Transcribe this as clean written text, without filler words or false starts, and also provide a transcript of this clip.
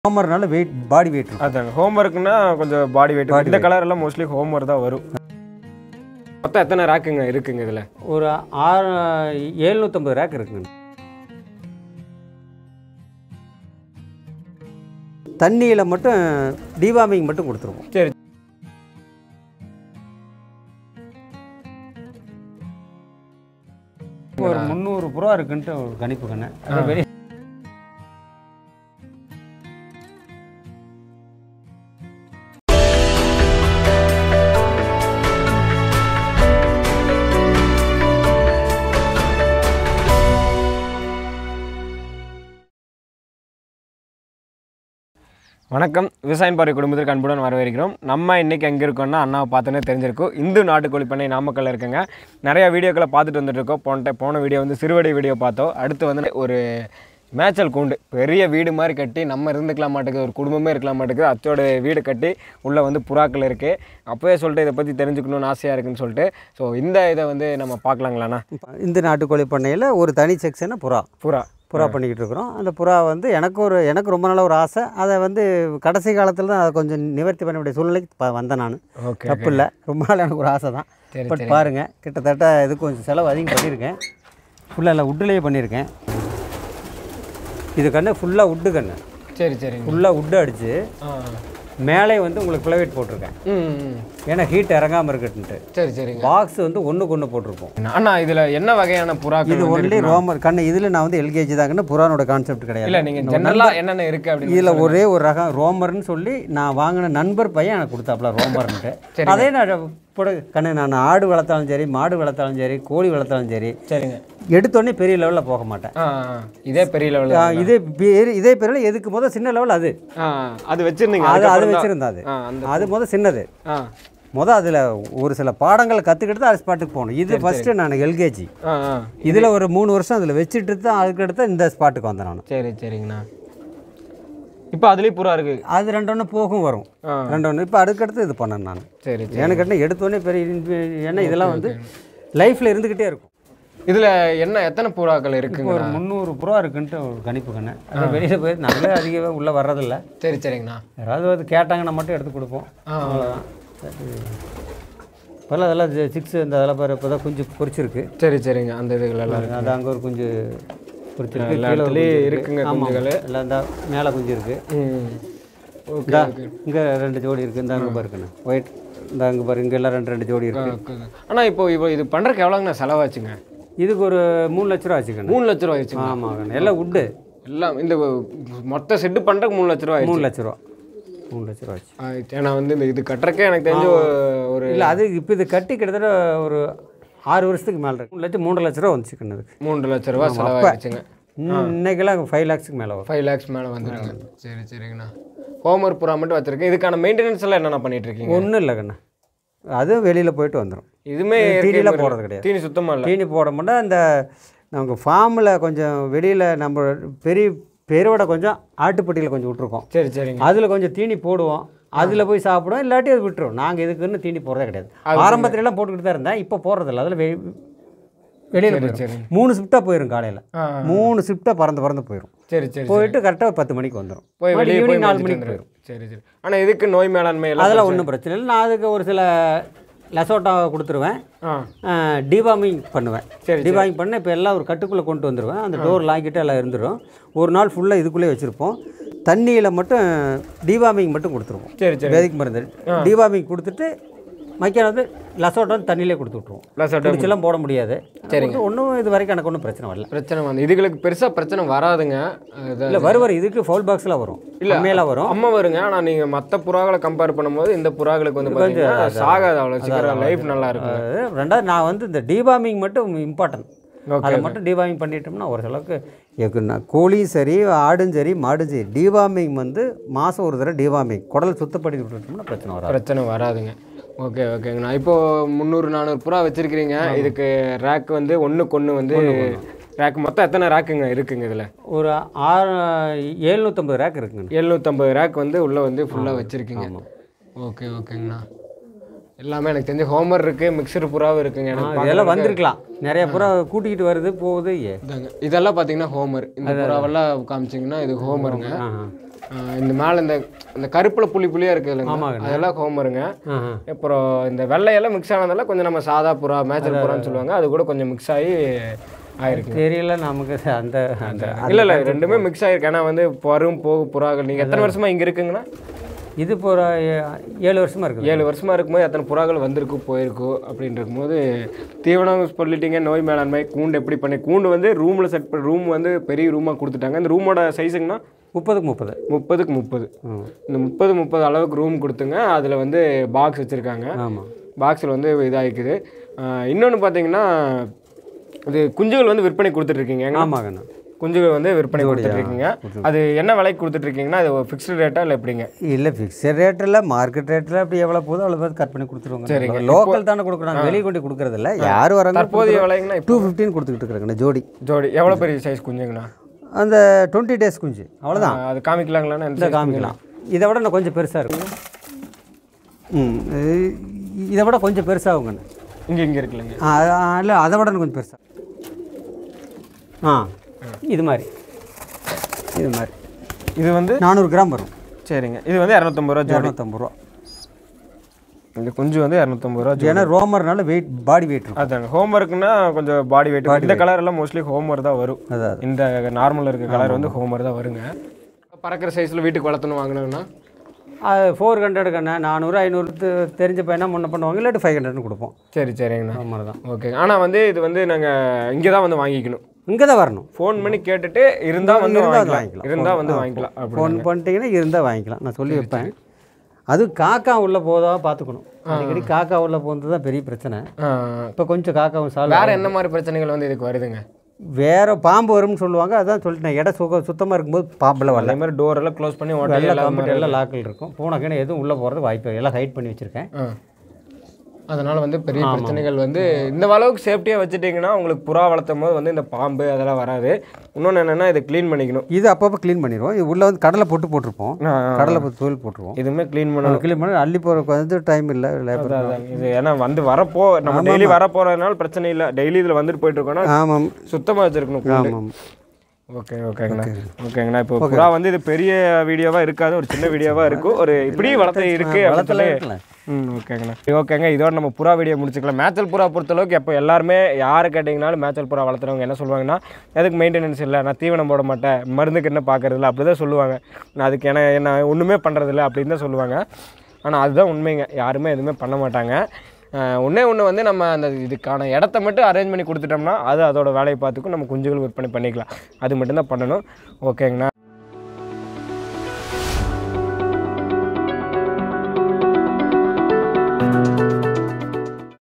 ஹோமர்னால weight body weight இருக்கும். அதாங்க ஹோம்ஒர்க்னா கொஞ்சம் பாடி வெயிட். இந்த கலர் எல்லாம் மோஸ்ட்லி ஹோம்ஒர்க் தான் வரும். மொத்தம் எத்தனை ரேக்குங்க இருக்குங்க இதில்? ஒரு 750 ரேக் இருக்குங்க. தண்ணியில் மட்டும் டிவார்மிங் மட்டும் கொடுத்துருவோம். சரி. ஒரு 300 ரூபா இருக்குன்ட்டு ஒரு கணிப்பு கண்ணு. அது வெளியே வணக்கம். விவசாயம் பார்வை குடும்பத்திற்கு அன்புடன் வரவேற்கிறோம். நம்ம இன்றைக்கி எங்கே இருக்கோம்னா அண்ணாவை பார்த்தோன்னே தெரிஞ்சிருக்கும், இந்து நாட்டுக்கோழி பண்ணை நாமக்கல்ல இருக்குங்க. நிறையா வீடியோக்களை பார்த்துட்டு வந்துட்டுருக்கோம். போன வீடியோ வந்து சிறுவடை வீடியோ பார்த்தோம். அடுத்து வந்து ஒரு மேய்ச்சல் கூண்டு, பெரிய வீடு மாதிரி கட்டி நம்ம இருந்துக்கலாம் மாட்டேங்குது, ஒரு குடும்பமே இருக்கலாம் மாட்டேங்குது, அச்சோட வீடு கட்டி உள்ளே வந்து புறாக்கள் இருக்குது. அப்போவே சொல்லிட்டு இதை பற்றி தெரிஞ்சுக்கணும்னு ஆசையாக இருக்குன்னு சொல்லிட்டு இதை வந்து நம்ம பார்க்கலாங்களாண்ணா? இந்த நாட்டுக்கோழி பண்ணையில் ஒரு தனி செக்ஷனை புறா பண்ணிக்கிட்டு இருக்கிறோம். அந்த புறா வந்து எனக்கு ரொம்ப நாள் ஒரு ஆசை. அதை வந்து கடைசி காலத்தில் தான் அதை கொஞ்சம் நிவர்த்தி பண்ண வேண்டிய சூழ்நிலைக்கு வந்தேன் நான். தப்பு இல்லை, ரொம்ப நாள் எனக்கு ஒரு ஆசை தான். பட் பாருங்கள், கிட்டத்தட்ட இது கொஞ்சம் செலவு அதிகம் பண்ணியிருக்கேன். ஃபுல்லாக இல்லை உட்டுலேயே பண்ணியிருக்கேன். இது கண்ணு ஃபுல்லாக உட்டு கண்ணு. சரி சரி. ஃபுல்லாக உட்டு அடித்து மேலே வந்து உங்களுக்கு பிளவேட் போட்டிருக்கேன். ஏன்னா ஹீட் இறங்காமல் இருக்கட்டுன்ட்டு. சரி சரி. பாக்ஸ் வந்து ஒன்று போட்டிருப்போம். அண்ணா இதில் என்ன வகையான புறா? இது ஒன்லி ரோமர் கண்ணு. இதில் நான் வந்து எல்கேஜி தாங்கன்னு புறானோட கான்செப்ட் கிடையாது. இல்லை, நீங்கள் ஜெனரலாக என்னென்ன இருக்குது அப்படின்னு. இதில் ஒரே ஒரு ரகம் ரோமர்னு சொல்லி நான் வாங்கின நண்பர் பையன் எனக்கு கொடுத்தாப்புல ரோமர்ன்ட்டு. அதே நான் கண்ணு நான் ஆடு வளர்த்தாலும் சரி, மாடு வளர்த்தாலும் சரி, கோழி வளர்த்தாலும் சரி, சரிங்க, எடுத்தோடனே பெரிய லெவலில் போக மாட்டேன். இதே பெரிய லெவலில் இதே பெரிய எதுக்கு முதல் சின்ன லெவல் அது வச்சுருந்தீங்க. அது வச்சுருந்தா அது முதல் சின்னது. அதில் ஒரு சில பாடங்களை கற்றுக்கிட்டு தான் அது ஸ்பாட்டுக்கு போகணும். இது ஃபஸ்ட்டு நான் எல்கேஜி. இதில் ஒரு 3 வருஷம் அதில் வச்சுட்டு தான் அதுக்கடுத்து இந்த ஸ்பாட்டுக்கு வந்தேன் நான். சரி சரிங்கண்ணா. இப்போ அதுலேயும் புறா இருக்குது. அது 2 போகும் வரும் 2. இப்போ அதுக்கடுத்து இது பண்ணேன் நான். சரி. எனக்கு எடுத்தோடனே பெரிய ஏன்னா இதெல்லாம் வந்து லைஃப்பில் இருந்துக்கிட்டே இருக்கும். இதில் என்ன எத்தனை புறாக்கள் இருக்குங்க? ஒரு 300 புறா இருக்குன்ட்டு ஒரு கணிப்பு கண்ணு. அது வெளியில் போய் நாங்களே அதிகமாக உள்ளே வர்றதில்ல. சரி சரிங்கண்ணா. யாராவது வந்து கேட்டாங்கன்னா மட்டும் எடுத்து கொடுப்போம். அவ்வளோதான். இப்போல்லாம் அதெல்லாம் 6 இந்த அதெல்லாம் பாரு இப்போ தான் குஞ்சு பொரிச்சிருக்கு. சரி சரிங்க. அந்த இதுகளெல்லாம் அது அங்கே ஒரு குஞ்சு பொரிச்சிருக்கு. கீழே இருக்குங்க குஞ்சுகள் எல்லாம். இந்த மேலே குஞ்சு இருக்குது. இங்கே 2 ஜோடி இருக்குது. இந்த அங்கே பாருக்குண்ணா ஒயிட். இந்த அங்கே பாரு, இங்கே எல்லாம் 2 ஜோடி இருக்குது. ஆனால் இப்போ இது பண்ணுறதுக்கு எவ்வளோங்கண்ணா செலவாச்சுங்க? இதுக்கு ஒரு 3 லட்ச ரூபா ஆச்சுக்கண்ணா. 3 லட்ச ரூபா ஆச்சு. ஆமாங்க, எல்லாம் உட்டு எல்லாம். இந்த மொத்த செட்டு பண்ணுறதுக்கு 3 லட்ச ரூபா. 3 லட்ச ரூபா ஆச்சு. ஏன்னா வந்து இந்த இது கட்டுறக்கே எனக்கு தெரிஞ்ச ஒரு இல்லை, அது இப்போ இது கட்டி கிட்டத்தட்ட ஒரு 6 வருஷத்துக்கு மேலே இருக்கு. 3 லட்ச ரூபா வந்துச்சுக்கண்ணதுக்கு. 3 லட்ச ரூபா செலவாச்சுங்க. இன்னைக்கெல்லாம் 5 லேக்ஸுக்கு மேலே வரும். 5 லேக்ஸ் மேலே வந்துடுங்க. சரி சரிங்கண்ணா. ஹோம்ஒர்க் புறா மட்டும் வச்சுருக்கேன். இதுக்கான மெயின்டெனன்ஸ் எல்லாம் என்னென்ன பண்ணிட்டு இருக்கீங்க? ஒன்றும் இல்லைங்கண்ணா, அதுவும் வெளியில் போயிட்டு வந்துடும். இதுவுமே தீனியில் போடுறது கிடையாது. தீனி சுத்தமாக இல்லை. தீனி போட மாட்டோம். அந்த நமக்கு ஃபார்மில் கொஞ்சம் வெளியில் நம்ம பெருவிட கொஞ்சம் ஆட்டுப்பட்டியில் கொஞ்சம் விட்ருக்கோம். சரி சரிங்க. அதில் கொஞ்சம் தீனி போடுவோம். அதில் போய் சாப்பிடுவோம், இல்லாட்டி அது விட்டுரும். நாங்கள் இதுக்குன்னு தீனி போடுறதே கிடையாது. ஆரம்பத்துலலாம் போட்டுக்கிட்டு தான் இருந்தேன், இப்போ போடுறதில்ல. அதில் வெளியில் 3 ஷிஃப்ட்டாக போயிடும். காலையில் 3 ஷிஃப்ட்டாக பறந்து போயிடும். சரி சரி. போயிட்டு கரெக்டாக 10 மணிக்கு வந்துடும். போய் ஈவினிங் 4 மணிக்கு போயிடும். சரி சரி. ஆனால் இதுக்கு நோய் மேலாண்மை அதெல்லாம் ஒன்றும் பிரச்சனை இல்லை. நான் அதுக்கு ஒரு சில லெசோட்டா கொடுத்துருவேன். டிவார்மிங் பண்ணுவேன். டிவார்மிங் பண்ண இப்போ எல்லாம் ஒரு கட்டுக்குள்ளே கொண்டு வந்துடுவேன். அந்த டோர் லாக்கிட்டு எல்லாம் இருந்துடும். ஒரு நாள் ஃபுல்லாக இதுக்குள்ளே வச்சுருப்போம். தண்ணியில் மட்டும் டிவார்மிங் மட்டும் கொடுத்துருவோம். சரி சரி. வேதிக் மருந்து டிவார்மிங் கொடுத்துட்டு மக்கானது லெசோட்டா தண்ணியிலே கொடுத்து விட்ருவோம். லெசோட்டெல்லாம் போட முடியாது. சரிங்க. ஒன்றும் இது வரைக்கும் எனக்கு ஒன்றும் பிரச்சனை வரல. பிரச்சனை வந்து இதுகளுக்கு பெருசாக பிரச்சனை வராதுங்க. இல்லை, வருவார். இதுக்கு ஃபவுல் பாக்ஸில் வரும். இல்லை, மேலே வரும். அம்மா வருங்க. ஆனால் நீங்கள் மற்ற புறாக்களை கம்பேர் பண்ணும்போது இந்த புறாக்களுக்கு வந்து பார்த்தீங்கன்னா சாகாது, அவ்வளோ சீக்கிரம் லைஃப் நல்லா இருக்கும். 2வது நான் வந்து இந்த டிவார்மிங் மட்டும் இம்பார்ட்டன்ட். அதை மட்டும் டிவார்மிங் பண்ணிட்டோம்னா ஒரு அளவுக்கு கோழியும் சரி, ஆடும் சரி, மாடும் சரி, டிவார்மிங் வந்து மாதம் ஒரு தடவை டிவார்மிங் குடல் சுத்தப்படுத்தி விட்டுட்டோம்னா பிரச்சனை வராதுங்க. ஓகே ஓகேங்கண்ணா. இப்போது 300-400 புறா வச்சுருக்கிறீங்க. இதுக்கு ரேக் வந்து ஒன்றுக்கு வந்து ரேக் மொத்தம் எத்தனை ரேக்குங்க இருக்குங்க? இதில் ஒரு 750 ரேக் இருக்குங்க. 750 ரேக் வந்து உள்ளே வந்து ஃபுல்லாக வச்சுருக்கீங்க. ஓகே ஓகேங்கண்ணா. எல்லாமே எனக்கு தெரிஞ்ச ஹோமர் இருக்குது, மிக்சர் புறாவும் இருக்குங்க. எனக்கு இதெல்லாம் வந்திருக்கலாம். நிறைய புறா கூட்டிகிட்டு வருது போகுது. இதெல்லாம் பார்த்தீங்கன்னா ஹோமர். இந்த புறாவெல்லாம் காமிச்சிங்கன்னா இது ஹோமருங்க. இந்த மேலே இந்த கருப்பில் புள்ளியாக இருக்குது இல்லைங்க, அதெல்லாம் ஹோமருங்க. அப்புறம் இந்த வெள்ளையெல்லாம் மிக்ஸ் ஆனதெல்லாம் கொஞ்சம் நம்ம சாதா புறா மேய்ச்சல் புறான்னு சொல்லுவாங்க, அது கூட கொஞ்சம் மிக்ஸ் ஆகி ஆயிருக்கு. தெரியல நமக்கு அந்த இல்லை ரெண்டுமே மிக்ஸ் ஆகிருக்கு. ஏன்னா வந்து புறாக்கள் நீங்கள் எத்தனை வருஷமாக இங்கே இருக்குங்கண்ணா? இது இப்போ ஒரு 7 வருஷமாக இருக்குது. 7 வருஷமாக இருக்கும்போது எத்தனை புறாக்கள் வந்திருக்கு போயிருக்கும் அப்படின்னு இருக்கும்போது தீவனம் சொல்லிட்டீங்க. நோய் மேலாண்மை கூண்டு எப்படி பண்ணி கூண்டு வந்து ரூமில் செட் பண்ணி ரூம் வந்து பெரிய ரூமாக கொடுத்துட்டாங்க. இந்த ரூமோட சைஸுங்கன்னா 30x30. இந்த 30x30 அளவுக்கு ரூம் கொடுத்துங்க. அதில் வந்து பாக்ஸ் வச்சுருக்காங்க. ஆமாம், பாக்ஸில் வந்து இதாகிக்குது. இன்னொன்று பார்த்தீங்கன்னா இது குஞ்சுகள் வந்து விற்பனை கொடுத்துட்ருக்கீங்க. ஆமாங்கண்ணா, குஞ்சுகள் வந்து விற்பனை கொடுத்துட்ருக்கீங்க. அது என்ன விலைக்கு கொடுத்துட்ருக்கீங்கன்னா அது ஃபிக்ஸ்டு ரேட்டா இல்லை எப்படிங்க? இல்லை ஃபிக்ஸட் ரேட்டில் மார்க்கெட் ரேட்டில் அப்படி எவ்வளோ போதும் அவ்வளோ பேர் கட் பண்ணி கொடுத்துருவாங்க. சரிங்க, லோக்கல் தானே கொடுக்குறாங்க, வெளியே கொண்டு கொடுக்குறதில்ல. யார் வராங்க? தற்போதைய விலைங்கன்னா 215 கொடுத்துக்கிட்டு இருக்கிறாங்கண்ணா ஜோடி. எவ்வளோ பெரிய சைஸ் குஞ்சுங்கண்ணா? அந்த 20 days குஞ்சு அவ்வளோதான். அது காமிக்கலாங்களாண்ணா? இந்த காமிக்கலாம். இதை விட நான் கொஞ்சம் பெருசாக இருக்கும். இதை விட கொஞ்சம் பெருசாகுங்கண்ணா. இங்கே இருக்குல்லங்க. இல்லை, அதை விட கொஞ்சம் பெருசாக. இது மாதிரி இது வந்து 400 கிராம் வரும். சரிங்க, இது வந்து 250 ரூபா. 250 ரூபா. இந்த குஞ்சு வந்து 250 ரூபா. ஏன்னா ரோமர்னால பாடி வெயிட் இருக்கும். அதாங்க, ஹோம்ஒர்க்குன்னா கொஞ்சம் பாடி வெயிட். இந்த கலர் எல்லாம் மோஸ்ட்லி ஹோம்ஒர்க் தான் வரும். இந்த நார்மலில் இருக்க கலர் வந்து ஹோம்ஒர்க் தான் வருங்க. பறக்கிற சைஸில் வீட்டுக்கு வளர்த்துன்னு வாங்கினோன்னா அது 400 கண்ணா. 400 500 தெரிஞ்ச பையனா முன்ன பண்ணுவாங்க, இல்லாட்டி 500 கொடுப்போம். சரிங்கண்ணா, அது மாதிரி தான். ஓகே. ஆனால் வந்து இது வந்து நாங்கள் இங்கே தான் வந்து வாங்கிக்கணும். இங்கே தான் வரணும். ஃபோன் பண்ணி கேட்டுட்டு இருந்தால் வந்து வாங்கிக்கலாம். இருந்தால் வந்து வாங்கிக்கலாம். ஃபோன் பண்ணிட்டீங்கன்னா இருந்தால் வாங்கிக்கலாம். நான் சொல்லி வைப்பேன். அது காக்கா உள்ளே போதா பார்த்துக்கணும். அடிக்கடி காக்கா உள்ளே போகிறது தான் பெரிய பிரச்சனை. இப்போ கொஞ்சம் காக்காவும் சால்வ். வேறு என்ன மாதிரி பிரச்சனைகள் வந்து இதுக்கு வருதுங்க? வேறு பாம்பு வரும்னு சொல்லுவாங்க. அதான் சொல்லிட்டேன், இடம் சுத்தமாக இருக்கும்போது பாம்பில் வரல. அதே மாதிரி டோரெல்லாம் க்ளோஸ் பண்ணி எல்லாம் லாக்கில் இருக்கும். போனக்கே எதுவும் உள்ளே போகிறது வாய்ப்பு எல்லாம் ஹைட் பண்ணி வச்சுருக்கேன். அதனால் வந்து பெரிய பிரச்சனைகள் வந்து இந்த அளவுக்கு சேஃப்டியாக வச்சுட்டிங்கன்னா உங்களுக்கு புறா வளர்த்தும் போது வந்து இந்த பாம்பு அதெல்லாம் வராது. இன்னொன்று என்னென்னா இதை க்ளீன் பண்ணிக்கணும். இது அப்பப்போ க்ளீன் பண்ணிடுவோம். இது உள்ளே வந்து கடலை போட்டிருப்போம். கடலை தூள் போட்டுருவோம். இதுவுமே க்ளீன் பண்ணி அள்ளி போகிறதுக்கு வந்து டைம் இல்லை. இது ஏன்னா வந்து நம்ம டெய்லி வரப்போகிறதுனால பிரச்சனை இல்லை. டெய்லி இதில் வந்துட்டு போயிட்டு இருக்கோன்னா ஆமாம், சுத்தமாக வச்சுருக்கணும். ஆமாம், ஓகேங்கண்ணா. இப்போ புறா வந்து இது பெரிய வீடியோவாக இருக்காது, ஒரு சின்ன வீடியோவாக இருக்கும். ஒரு இப்படி வளர்த்து இருக்குது அப்படின்னு. ஓகேங்க. இதோட நம்ம புறா வீடியோ முடிச்சுக்கலாம். மேய்ச்சல் புறா பொறுத்தளவுக்கு எப்போ எல்லாருமே யாரை கேட்டிங்கனாலும் மேய்ச்சல் புறா வளர்த்துறவங்க என்ன சொல்லுவாங்கன்னா, எதுக்கு மெயின்டெனன்ஸ் இல்லை, நான் தீவனம் போட மாட்டேன், மருந்துக்கு என்ன பார்க்குறதில்ல, அப்படி தான் சொல்லுவாங்க. நான் அதுக்கு என்ன ஒன்றுமே பண்ணுறதில்ல அப்படின்னு தான் சொல்லுவாங்க. ஆனால் அதுதான் உண்மைங்க, யாருமே எதுவுமே பண்ண மாட்டாங்க. ஒன்று வந்து நம்ம அந்த இதுக்கான இடத்த மட்டும் அரேஞ்ச் பண்ணி கொடுத்துட்டோம்னா அது அதோட வேலையை பார்த்துக்கும், நம்ம குஞ்சுகள் விற்பனை பண்ணிக்கலாம். அது மட்டும்தான் பண்ணணும். ஓகேங்கண்ணா.